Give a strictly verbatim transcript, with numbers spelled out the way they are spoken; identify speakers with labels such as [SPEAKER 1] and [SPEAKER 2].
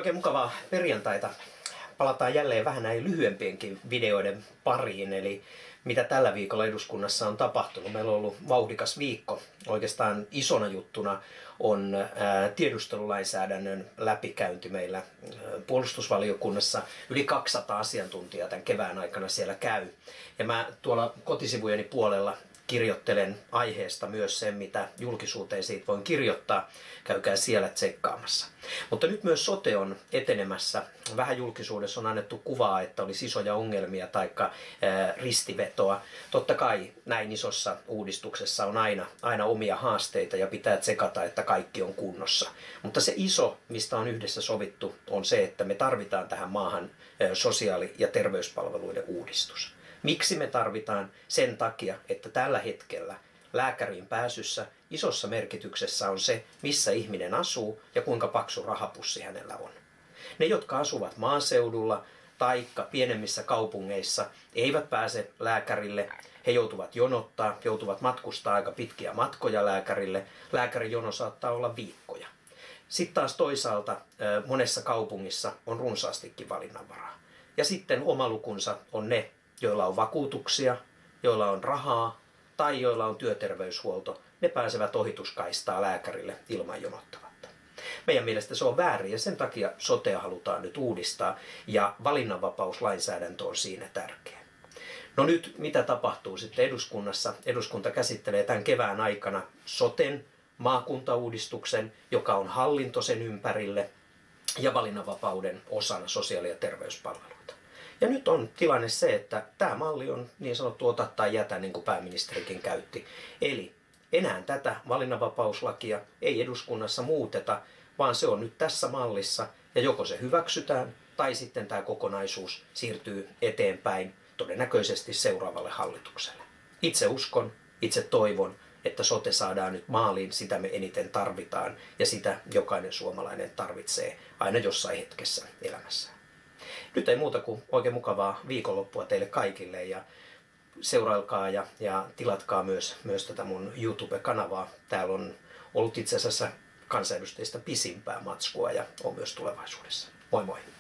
[SPEAKER 1] Oikein mukavaa perjantaita. Palataan jälleen vähän näin lyhyempienkin videoiden pariin, eli mitä tällä viikolla eduskunnassa on tapahtunut. Meillä on ollut vauhdikas viikko. Oikeastaan isona juttuna on ää, tiedustelulainsäädännön läpikäynti meillä ää, puolustusvaliokunnassa. Yli kaksisataa asiantuntijaa tämän kevään aikana siellä käy. Ja mä tuolla kotisivujeni puolella kirjoittelen aiheesta myös sen, mitä julkisuuteen siitä voin kirjoittaa. Käykää siellä tsekkaamassa. Mutta nyt myös sote on etenemässä. Vähän julkisuudessa on annettu kuvaa, että olisi isoja ongelmia tai ristivetoa. Totta kai näin isossa uudistuksessa on aina, aina omia haasteita ja pitää tsekata, että kaikki on kunnossa. Mutta se iso, mistä on yhdessä sovittu, on se, että me tarvitaan tähän maahan sosiaali- ja terveyspalveluiden uudistus. Miksi me tarvitaan? Sen takia, että tällä hetkellä lääkäriin pääsyssä isossa merkityksessä on se, missä ihminen asuu ja kuinka paksu rahapussi hänellä on. Ne, jotka asuvat maaseudulla tai pienemmissä kaupungeissa, eivät pääse lääkärille. He joutuvat jonottaa, joutuvat matkustaa aika pitkiä matkoja lääkärille. Lääkärijono saattaa olla viikkoja. Sitten taas toisaalta monessa kaupungissa on runsaastikin valinnanvaraa. Ja sitten oma lukunsa on ne, joilla on vakuutuksia, joilla on rahaa tai joilla on työterveyshuolto. Ne pääsevät ohituskaistaa lääkärille ilman jonottamatta. Meidän mielestä se on väärin ja sen takia sotea halutaan nyt uudistaa ja valinnanvapauslainsäädäntö on siinä tärkeä. No nyt mitä tapahtuu sitten eduskunnassa? Eduskunta käsittelee tämän kevään aikana soten, maakuntauudistuksen, joka on hallinto sen ympärille ja valinnanvapauden osana sosiaali- ja terveyspalveluita. Ja nyt on tilanne se, että tämä malli on niin sanottu ota tai jätä, niin kuin pääministerikin käytti. Eli enää tätä valinnanvapauslakia ei eduskunnassa muuteta, vaan se on nyt tässä mallissa ja joko se hyväksytään tai sitten tämä kokonaisuus siirtyy eteenpäin todennäköisesti seuraavalle hallitukselle. Itse uskon, itse toivon, että sote saadaan nyt maaliin, sitä me eniten tarvitaan ja sitä jokainen suomalainen tarvitsee aina jossain hetkessä elämässään. Nyt ei muuta kuin oikein mukavaa viikonloppua teille kaikille ja seurailkaa ja, ja tilatkaa myös, myös tätä mun YouTube-kanavaa. Täällä on ollut itse asiassa kansanedustajista pisimpää matskua ja on myös tulevaisuudessa. Moi moi!